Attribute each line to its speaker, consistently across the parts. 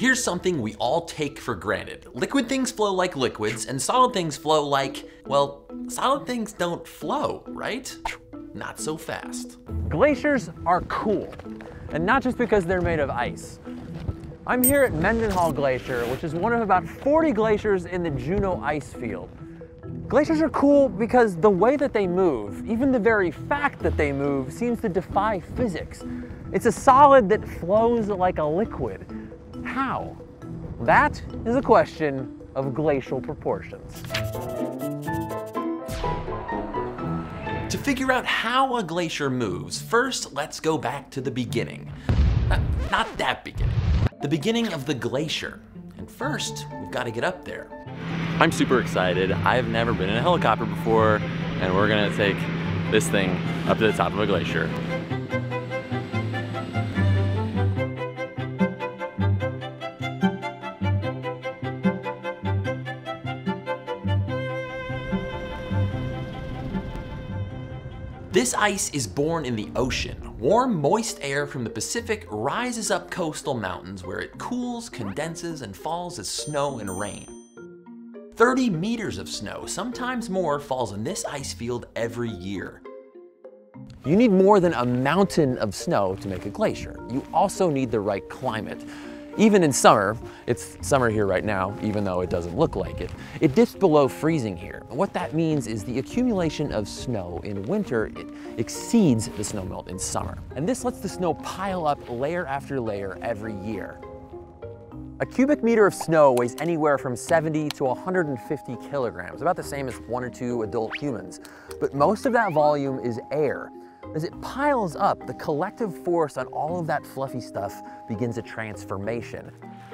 Speaker 1: Here's something we all take for granted. Liquid things flow like liquids, and solid things flow like, well, solid things don't flow, right? Not so fast.
Speaker 2: Glaciers are cool, and not just because they're made of ice. I'm here at Mendenhall Glacier, which is one of about 40 glaciers in the Juneau ice field. Glaciers are cool because the way that they move, even the very fact that they move, seems to defy physics. It's a solid that flows like a liquid. How? That is a question of glacial proportions.
Speaker 1: To figure out how a glacier moves, first let's go back to the beginning. Not that beginning. The beginning of the glacier. And first, we've got to get up there.
Speaker 3: I'm super excited. I've never been in a helicopter before, and we're gonna take this thing up to the top of a glacier.
Speaker 1: This ice is born in the ocean. Warm, moist air from the Pacific rises up coastal mountains where it cools, condenses, and falls as snow and rain. 30 meters of snow, sometimes more, falls in this ice field every year.
Speaker 2: You need more than a mountain of snow to make a glacier. You also need the right climate. Even in summer, it's summer here right now, even though it doesn't look like it, it dips below freezing here. What that means is the accumulation of snow in winter, it exceeds the snowmelt in summer. And this lets the snow pile up layer after layer every year. A cubic meter of snow weighs anywhere from 70 to 150 kilograms, about the same as 1 or 2 adult humans. But most of that volume is air. As it piles up, the collective force on all of that fluffy stuff begins a transformation.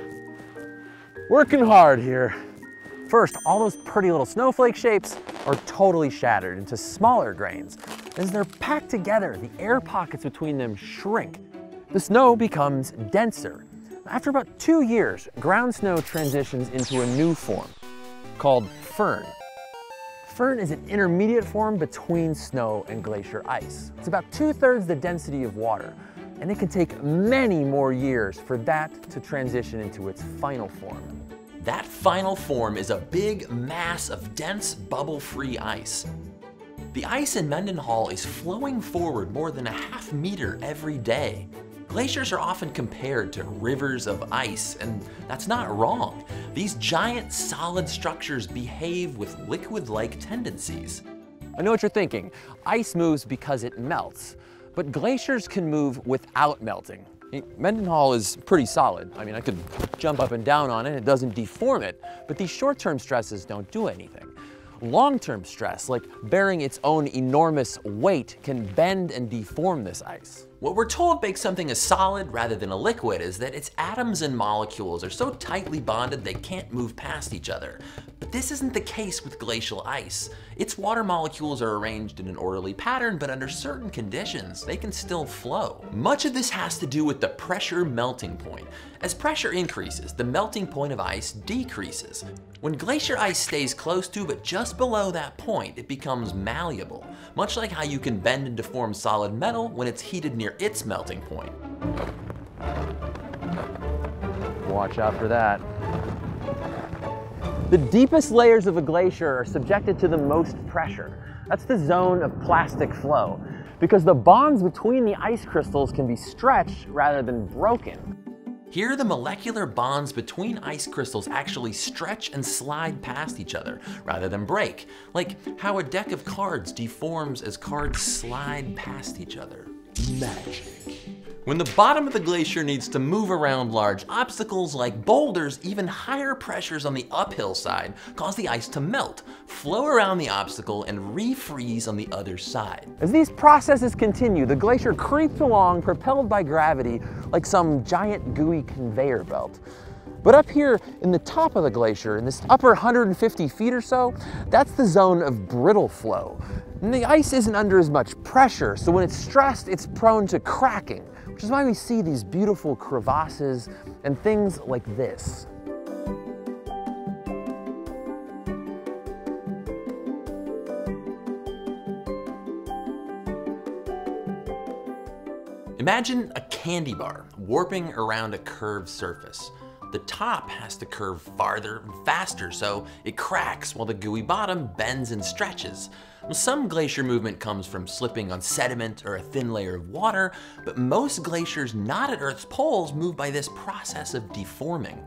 Speaker 2: Working hard here. First, all those pretty little snowflake shapes are totally shattered into smaller grains. As they're packed together, the air pockets between them shrink. The snow becomes denser. After about 2 years, ground snow transitions into a new form called firn. Firn is an intermediate form between snow and glacier ice. It's about 2/3 the density of water, and it can take many more years for that to transition into its final form.
Speaker 1: That final form is a big mass of dense, bubble-free ice. The ice in Mendenhall is flowing forward more than a half meter every day. Glaciers are often compared to rivers of ice, and that's not wrong. These giant solid structures behave with liquid-like tendencies.
Speaker 2: I know what you're thinking. Ice moves because it melts, but glaciers can move without melting. Mendenhall is pretty solid. I mean, I could jump up and down on it, it doesn't deform it, but these short-term stresses don't do anything. Long-term stress, like bearing its own enormous weight, can bend and deform this ice.
Speaker 1: What we're told makes something a solid rather than a liquid is that its atoms and molecules are so tightly bonded they can't move past each other. But this isn't the case with glacial ice. Its water molecules are arranged in an orderly pattern, but under certain conditions, they can still flow. Much of this has to do with the pressure melting point. As pressure increases, the melting point of ice decreases. When glacier ice stays close to but just below that point, it becomes malleable, much like how you can bend and deform solid metal when it's heated near its melting point.
Speaker 2: Watch out for that. The deepest layers of a glacier are subjected to the most pressure. That's the zone of plastic flow, because the bonds between the ice crystals can be stretched rather than broken.
Speaker 1: Here, the molecular bonds between ice crystals actually stretch and slide past each other rather than break, like how a deck of cards deforms as cards slide past each other. Magic. When the bottom of the glacier needs to move around large obstacles like boulders, even higher pressures on the uphill side cause the ice to melt, flow around the obstacle, and refreeze on the other side.
Speaker 2: As these processes continue, the glacier creeps along, propelled by gravity, like some giant gooey conveyor belt. But up here in the top of the glacier, in this upper 150 feet or so, that's the zone of brittle flow. And the ice isn't under as much pressure, so when it's stressed, it's prone to cracking, which is why we see these beautiful crevasses and things like this.
Speaker 1: Imagine a candy bar warping around a curved surface. the top has to curve farther and faster, so it cracks while the gooey bottom bends and stretches. Some glacier movement comes from slipping on sediment or a thin layer of water, but most glaciers not at Earth's poles move by this process of deforming.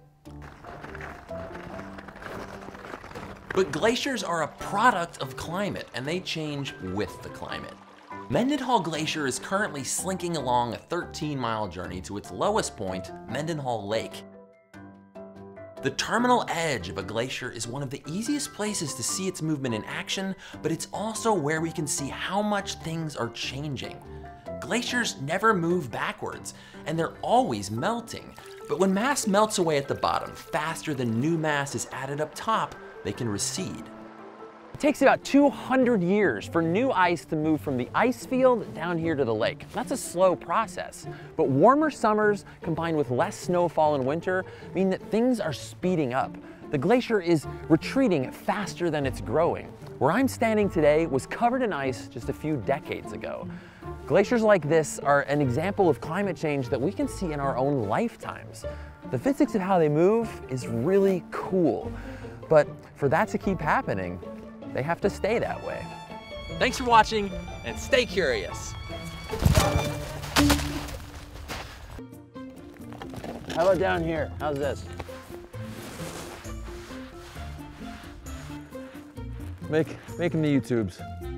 Speaker 1: But glaciers are a product of climate, and they change with the climate. Mendenhall Glacier is currently slinking along a 13-mile journey to its lowest point, Mendenhall Lake. The terminal edge of a glacier is one of the easiest places to see its movement in action, but it's also where we can see how much things are changing. Glaciers never move backwards, and they're always melting. But when mass melts away at the bottom faster than new mass is added up top, they can recede.
Speaker 2: It takes about 200 years for new ice to move from the ice field down here to the lake. That's a slow process, but warmer summers combined with less snowfall in winter mean that things are speeding up. The glacier is retreating faster than it's growing. Where I'm standing today was covered in ice just a few decades ago. Glaciers like this are an example of climate change that we can see in our own lifetimes. The physics of how they move is really cool, but for that to keep happening, they have to stay that way.
Speaker 3: Thanks for watching, and stay curious.
Speaker 2: How about down here? How's this? Making the YouTubes.